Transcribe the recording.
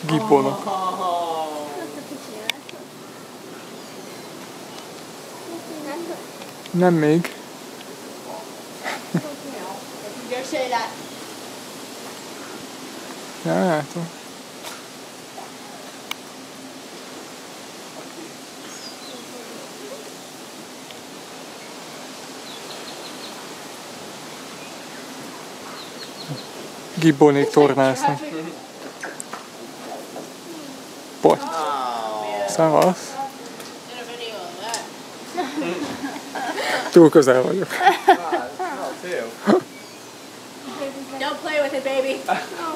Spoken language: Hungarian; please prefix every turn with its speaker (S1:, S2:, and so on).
S1: Gibbonak. Nem még. Ja, látom. Gibbónék tornásznak. Pont. Szavasz. Túl közel vagyok.
S2: Don't play with it, baby.